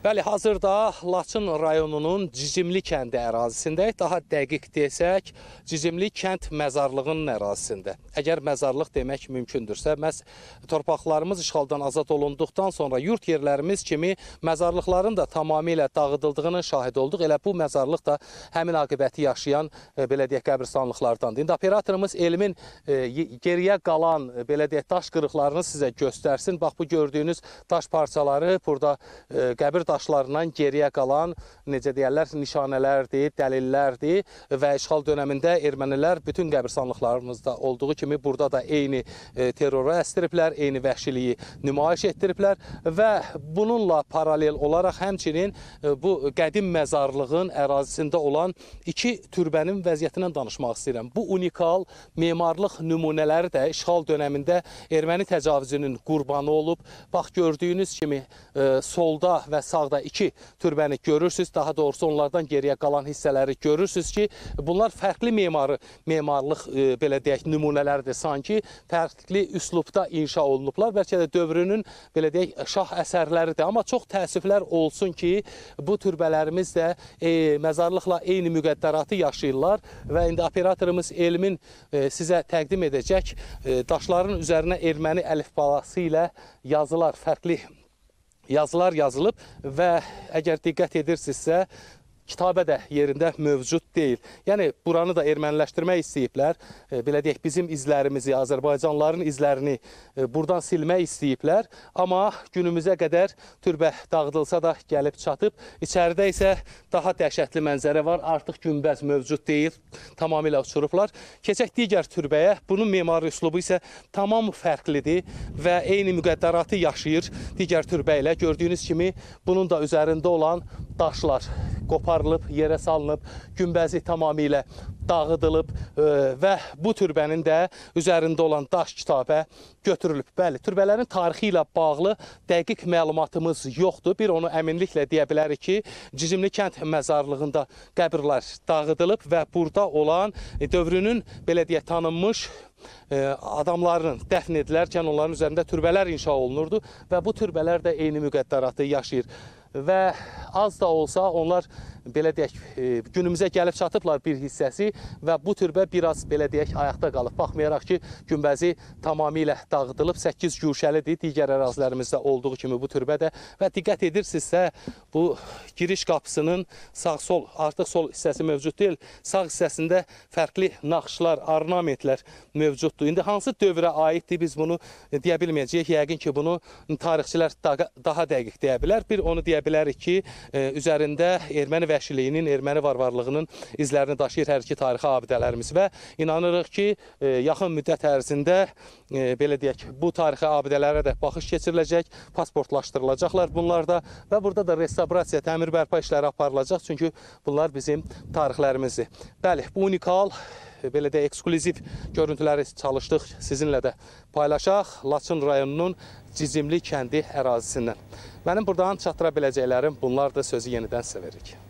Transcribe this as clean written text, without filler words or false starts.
Bəli, hazırda Laçın rayonunun Cicimli kəndi ərazisindəyik. Daha dəqiq desək, Cicimli kənd məzarlığının ərazisində. Əgər məzarlıq demək mümkündürsə, məhz torpaqlarımız işğaldan azad olunduqdan sonra yurt yerlərimiz kimi məzarlıqların da tamamilə dağıdıldığının şahid olduq. Elə bu məzarlıq da həmin aqibəti yaşayan, belə deyək, qəbristanlıqlardandır. İndi operatorumuz Elmin geriyə qalan, belə deyək, daş qırıqlarını sizə göstərsin. Bax, bu gördüyünüz daş parçaları burada qəbir daşlarından geriyə qalan, necə deyərlər, nişanələrdir, dəlillərdir və işğal dönəmində ermənilər bütün qəbristanlıqlarımızda olduğu kimi burada da eyni terroru əstiriblər, eyni vəhşiliyi nümayiş etdiriblər və bununla paralel olaraq həmçinin bu qədim məzarlığın ərazisində olan iki türbənin vəziyyətindən danışmaq istəyirəm. Bu unikal memarlıq nümunələri də işğal dönəmində erməni təcavüzünün qurbanı olub. Bax, gördüyünüz kimi solda və sağda iki türbəni görürsünüz. Daha doğrusu onlardan geriyə qalan hissələri görürsünüz ki, bunlar fərqli memarlıq, belə deyək, nümunələrdir. Sanki fərqli üslubda inşa olunublar. Bəlkə də dövrünün, belə deyək, şah əsərləridir. Amma çox təəssüflər olsun ki, bu türbələrimiz də məzarlıqla eyni müqəddəratı yaşayırlar və indi operatorumuz Elmin sizə təqdim edəcək daşların üzərinə erməni əlifbası ilə yazılar, fərqli yazılar yazılıb və əgər diqqət edirsinizsə, kitabə də yerində mövcud deyil. Yəni, buranı da erməniləşdirmək istəyiblər. Belə deyək, bizim izlərimizi, Azərbaycanlıların izlərini buradan silmək istəyiblər. Amma günümüzə qədər türbə dağıdılsa da gəlib çatıb. İçəridə isə daha dəhşətli mənzərə var. Artıq günbəz mövcud deyil. Tamamilə uçurublar. Keçək digər türbəyə. Bunun memari üslubu isə tamam fərqlidir və eyni müqəddəratı yaşayır digər türbə ilə. Gördüyünüz kimi bunun da üzərində olan daşlar qoparılıb, yerə salınıb, günbəzi tamamilə dağıdılıb və bu türbənin də üzərində olan daş kitabə götürülüb. Bəli, türbələrin tarixi ilə bağlı dəqiq məlumatımız yoxdur. Bir onu əminliklə deyə bilərik ki, Cicimli kənd məzarlığında qəbirlər dağıdılıb və burada olan dövrünün, belə deyək, tanınmış adamlarının dəfn edilərkən onların üzərində türbələr inşa olunurdu və bu türbələr də eyni müqəddəratı yaşayır. Və az da olsa onlar, belə deyək, günümüzə gəlib çatıblar bir hissəsi və bu türbə biraz, belə deyək, ayaqda qalıb. Baxmayaraq ki, günbəzi tamamilə dağıdılıb, 8 güşəlidir, digər ərazilərimizdə olduğu kimi bu türbə də və diqqət edirsinizsə, bu giriş qapısının sağ-sol, artıq sol hissəsi mövcud deyil, sağ hissəsində fərqli naxışlar, ornamentlər mövcuddur. İndi hansı dövrə aiddir, biz bunu deyə bilməyəcəyik. Yəqin ki, bunu tarixçilər daha dəqiq deyə bilər. Bir onu deyə bilərik ki, üzərində erməni vəhşiliyinin, erməni varvarlığının izlərini daşıyır hər iki tarixi abidələrimiz və inanırıq ki, yaxın müddət ərzində, belə deyək, bu tarixi abidələrə də baxış keçiriləcək, pasportlaşdırılacaqlar bunlar da və burada da restavrasiya, təmir bərpa işləri aparılacaq, çünki bunlar bizim tarixlərimizdir. Bəli, bu unikal, belə də eksklüziv görüntüləri çalışdıq sizinlə də paylaşaq Laçın rayonunun Cicimli kəndi ərazisindən. Mənim buradan çatdıra biləcəklərim bunlardır, sözü yenidən sizə veririk.